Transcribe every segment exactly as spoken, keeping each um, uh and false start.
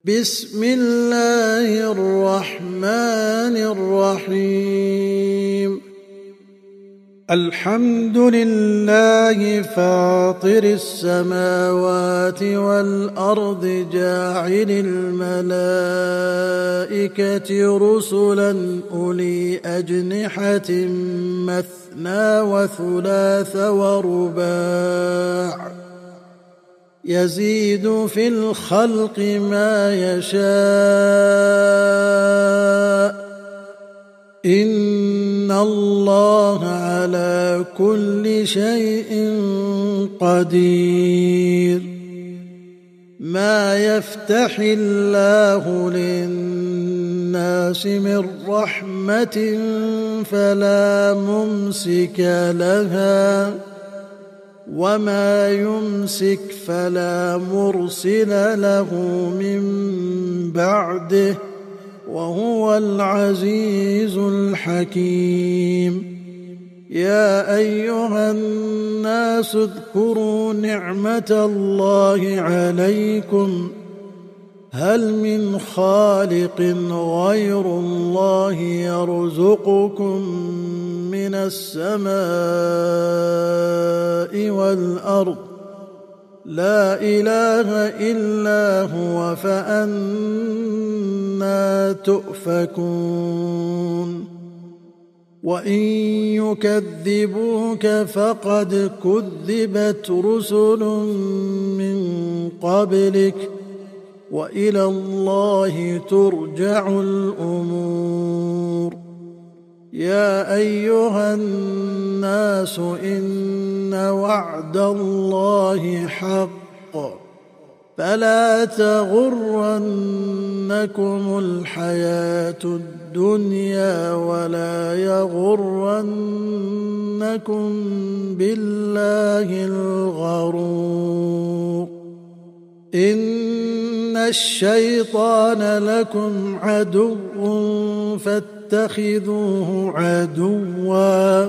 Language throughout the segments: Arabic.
بسم الله الرحمن الرحيم. الحمد لله فاطر السماوات والأرض جاعل الملائكة رسلا أولي أجنحة مثنى وثلاث ورباع يزيد في الخلق ما يشاء إن الله على كل شيء قدير. ما يفتح الله للناس من رحمة فلا ممسك لها وما يمسك فلا مرسل له من بعده وهو العزيز الحكيم. يا أيها الناس اذكروا نعمة الله عليكم هل من خالق غير الله يرزقكم من السماء والأرض لا إله إلا هو فأنى تؤفكون. وإن يكذبوك فقد كذبت رسل من قبلك وإلى الله ترجع الأمور. يا أيها الناس إن وعد الله حق فلا تغرنكم الحياة الدنيا ولا يغرنكم بالله الغرور. إن الشيطان لكم عدو فاتخذوه عدوا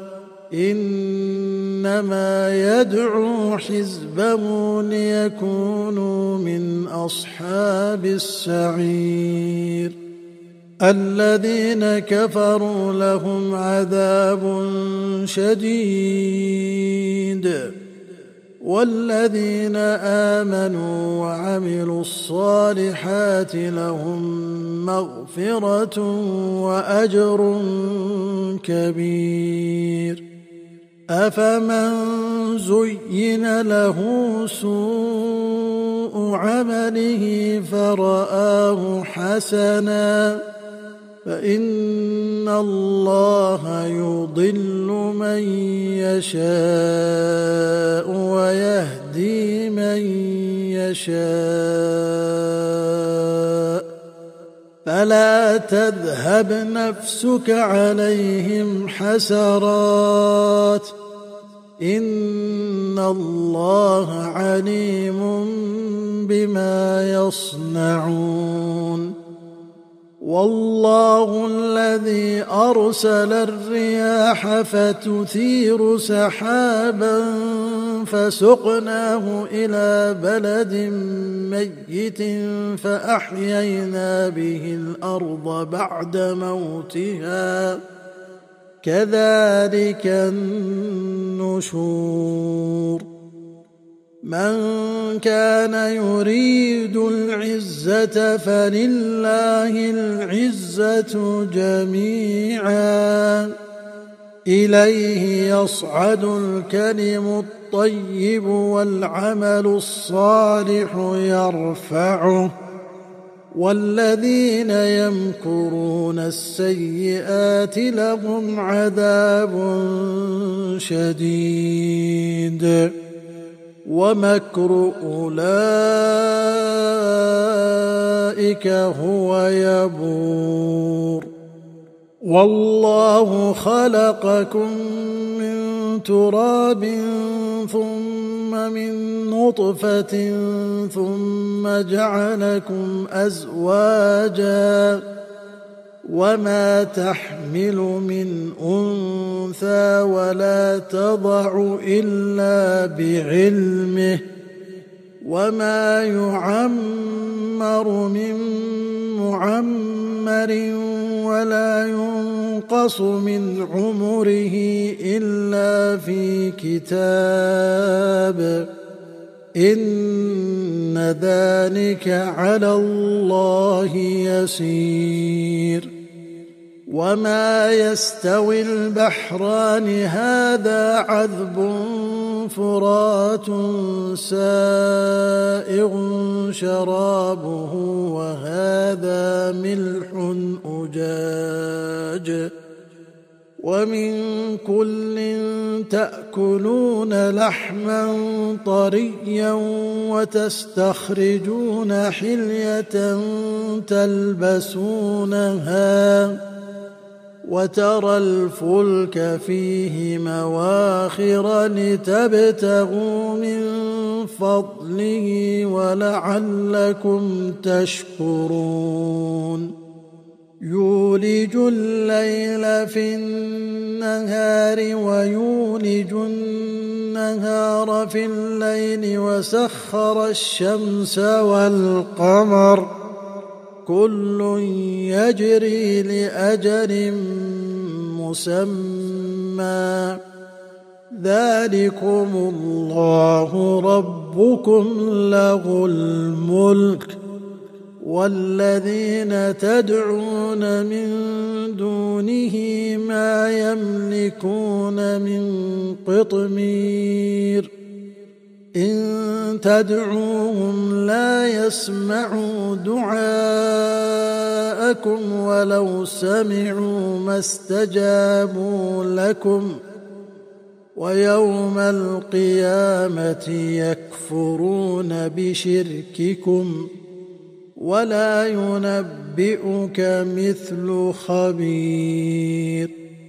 إنما يدعو حزبه ليكونوا من أصحاب السعير. الذين كفروا لهم عذاب شديد والذين آمنوا وعملوا الصالحات لهم مغفرة وأجر كبير. أفمن زين له سوء عمله فرآه حسنا فإن الله يضل من يشاء ويهدي من يشاء فلا تذهب نفسك عليهم حسرات إن الله عليم بما يصنعون. والله الذي أرسل الرياح فتثير سحابا فسقناه إلى بلد ميت فأحيينا به الأرض بعد موتها كذلك النشور. من كان يريد العزة فلله العزة جميعا إليه يصعد الكلم الطيب والعمل الصالح يرفعه والذين يمكرون السيئات لهم عذاب شديد ومكر أولئك هو يبور. والله خلقكم من تراب ثم من نطفة ثم جعلكم أزواجا وما تحمل من أنثى ولا تضع إلا بعلمه وما يعمر من معمر ولا ينقص من عمره إلا في كتاب إن ذلك على الله يسير وما يستوي البحران هذا عذب فرات سائغ شرابه وهذا ملح أجاج ومن كل تأكلون لحما طريا وتستخرجون حلية تلبسونها وترى الفلك فيه مواخر لتبتغوا من فضله ولعلكم تشكرون يولج الليل في النهار ويولج النهار في الليل وسخر الشمس والقمر كل يجري لأجل مسمى ذلكم الله ربكم له الملك والذين تدعون من دونه ما يملكون من قطمير إن تدعوهم لا يسمعوا دعاءكم ولو سمعوا ما استجابوا لكم ويوم القيامة يكفرون بشرككم ولا ينبئك مثل خبير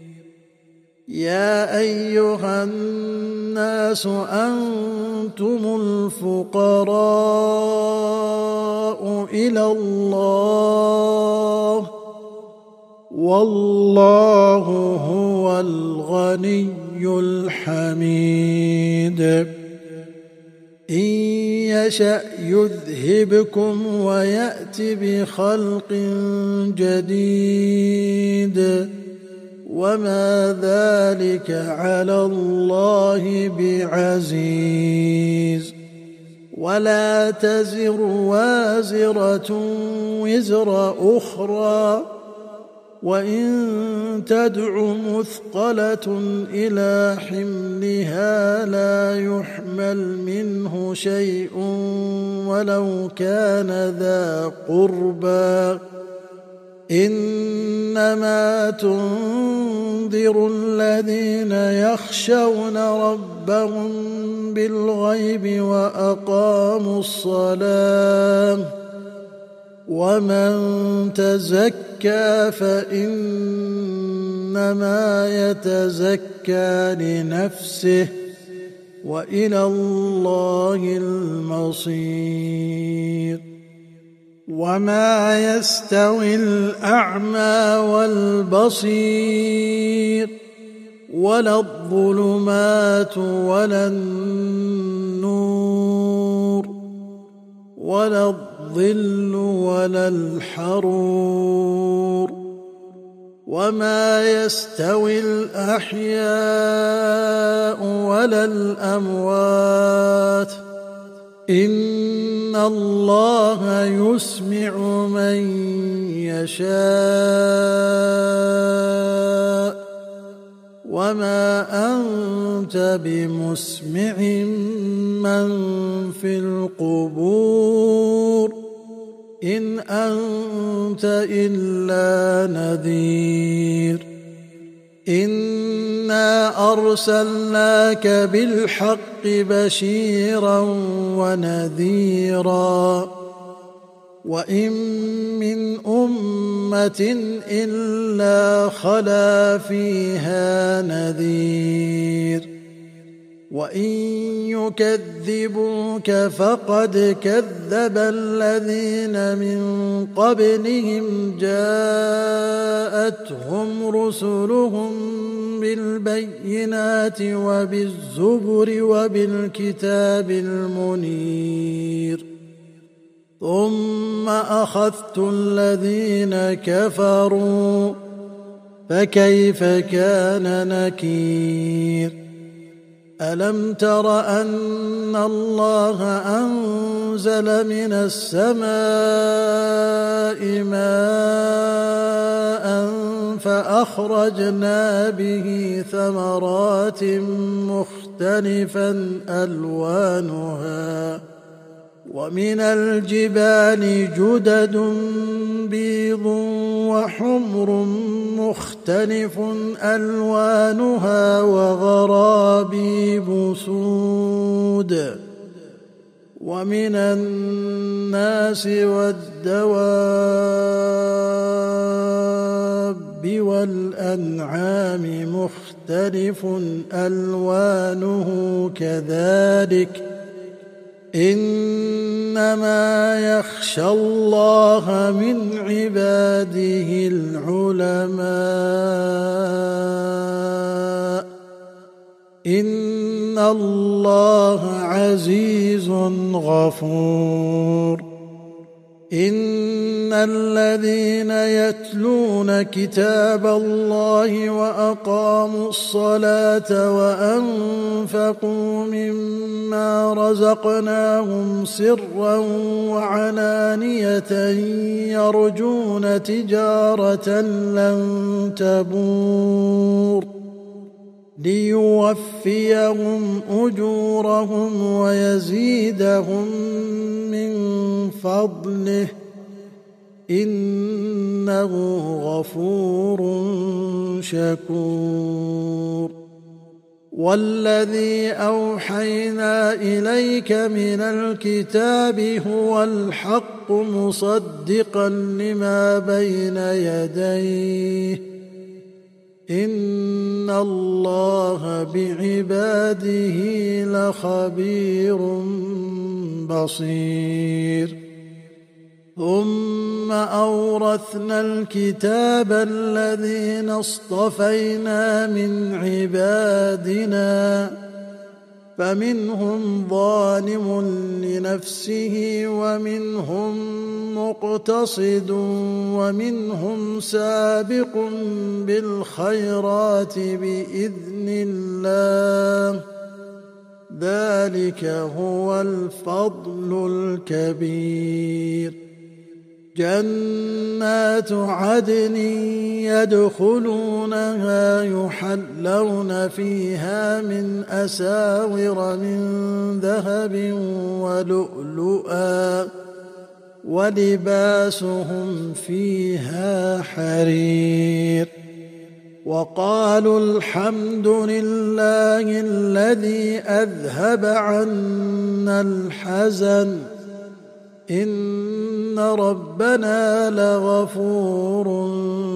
يا أيها الناس أنتم الفقراء إلى الله والله هو الغني الحميد إن يشأ يذهبكم ويأت بخلق جديد وما ذلك على الله بعزيز ولا تزر وازرة وزر أخرى وإن تدع مثقلة إلى حملها لا يحمل منه شيء ولو كان ذا قربى إنما تنذر الذين يخشون ربهم بالغيب وأقاموا الصلاة ومن تزكى فإنما يتزكى لنفسه وإلى الله المصير وما يستوي الأعمى والبصير ولا الظلمات ولا النور ولا الظل ولا الحرور وما يستوي الأحياء ولا الأموات إن الله يسمع من يشاء وما أنت بمسمع من في القبور إن أنت إلا نذير إنا أرسلناك بالحق بشيرا ونذيرا وإن من أمة إلا خلا فيها نذير وإن يكذبوك فقد كذب الذين من قبلهم جاءتهم رسلهم بالبينات وبالزبر وبالكتاب المنير ثم أخذت الذين كفروا فكيف كان نكير ألم تر أن الله أنزل من السماء ماء فأخرجنا به ثمرات مختلفا ألوانها ومن الجبال جدد بيض وحمر مختلف ألوانها وغرابيب سود ومن الناس والدواب والأنعام مختلف ألوانه كذلك إنما يخشى الله من عباده العلماء إن الله عزيز غفور إن الذين يتلون كتاب الله وأقاموا الصلاة وأنفقوا مما رزقناهم سرا وعلانية يرجون تجارة لن تبور ليوفيهم أجورهم ويزيدهم من فضله إنه غفور شكور والذي أوحينا إليك من الكتاب هو الحق مصدقا لما بين يديه إن الله بعباده لخبير بصير ثم أورثنا الكتاب الذين اصطفينا من عبادنا فمنهم ظالم لنفسه ومنهم مقتصد ومنهم سابق بالخيرات بإذن الله ذلك هو الفضل الكبير جنات عدن يدخلونها يحلون فيها من أساور من ذهب ولؤلؤا ولباسهم فيها حرير وقالوا الحمد لله الذي أذهب عنا الحزن إن ربنا لغفور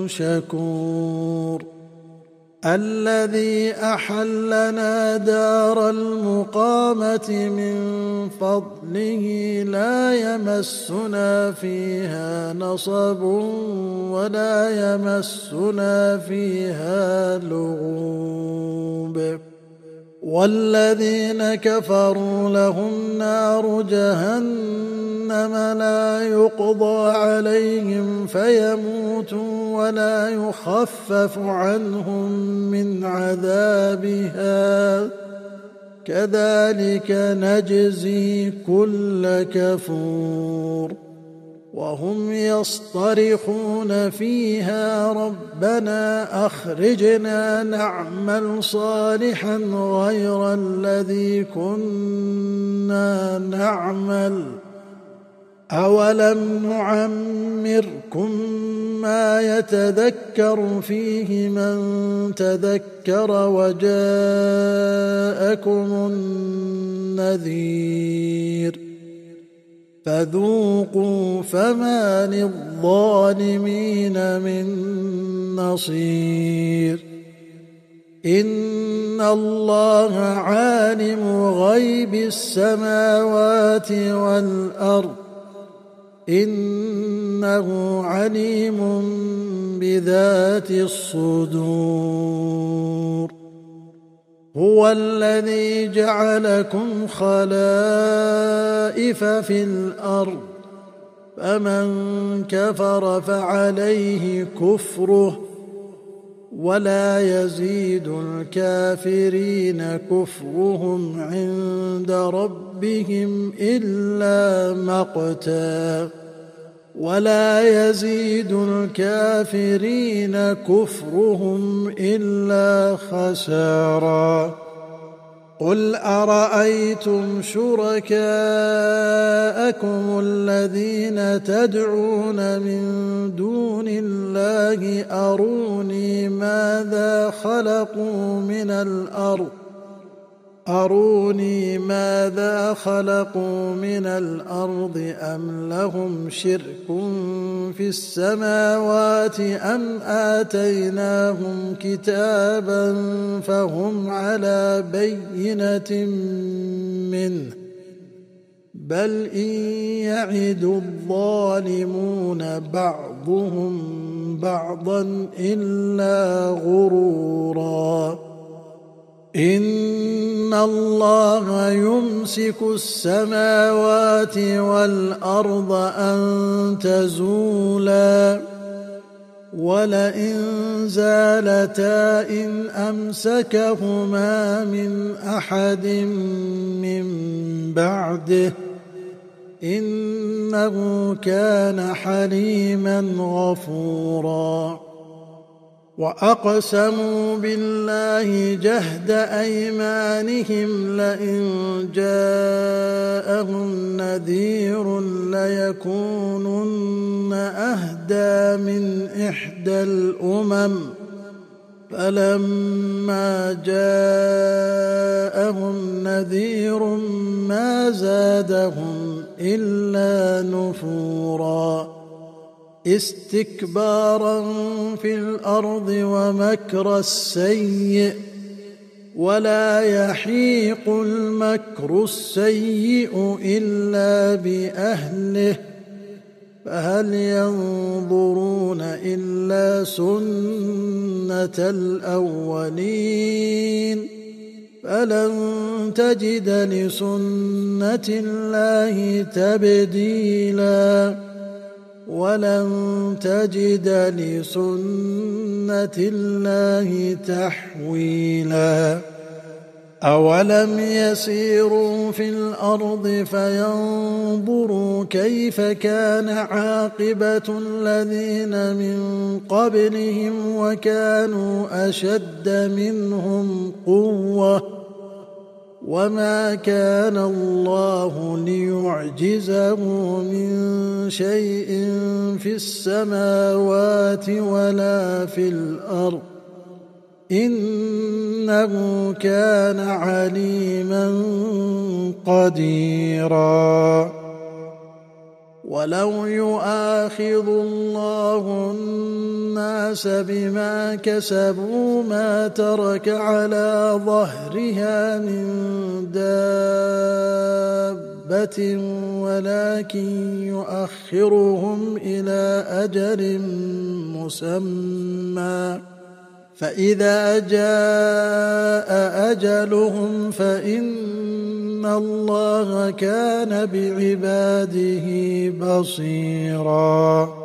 شكور الذي أحلنا دار المقامة من فضله لا يمسنا فيها نصب ولا يمسنا فيها لغوب والذين كفروا لهم نار جهنم لا يقضى عليهم فيموتوا ولا يخفف عنهم من عذابها كذلك نجزي كل كفور وهم يصطرخون فيها ربنا أخرجنا نعمل صالحا غير الذي كنا نعمل أولم نعمركم ما يتذكر فيه من تذكر وجاءكم النذير فذوقوا فما للظالمين من نصير إن الله عالم غيب السماوات والأرض إنه عليم بذات الصدور هو الذي جعلكم خلائف في الأرض فمن كفر فعليه كفره ولا يزيد الكافرين كفرهم عند ربهم إلا مقتا ولا يزيد الكافرين كفرهم إلا خسارا قل أرأيتم شركاءكم الذين تدعون من دون الله أروني ماذا خلقوا من الأرض أروني ماذا خلقوا من الأرض أم لهم شرك في السماوات أم آتيناهم كتابا فهم على بينة منه بل إن يعد الظالمون بعضهم بعضا إلا غرورا إن الله يمسك السماوات والأرض أن تزولا ولئن زالتا إن أمسكهما من أحد من بعده إنه كان حليما غفورا وأقسموا بالله جهد أيمانهم لئن جاءهم نذير ليكونن أهدى من إحدى الأمم فلما جاءهم نذير ما زادهم إلا نفورا استكبارا في الأرض ومكر السيء ولا يحيق المكر السيء إلا بأهله فهل ينظرون إلا سنة الأولين فلن تجد لسنة الله تبديلا ولن تجد لسنة الله تحويلا أولم يسيروا في الأرض فينظروا كيف كان عاقبة الذين من قبلهم وكانوا أشد منهم قوة وما كان الله ليعجزه من شيء في السماوات ولا في الأرض إنه كان عليما قديرا ولو يؤاخذ الله الناس بما كسبوا ما ترك على ظهرها من دابة ولكن يؤخرهم إلى أجل مسمى فإذا جاء أجلهم فإن الله كان بعباده بصيراً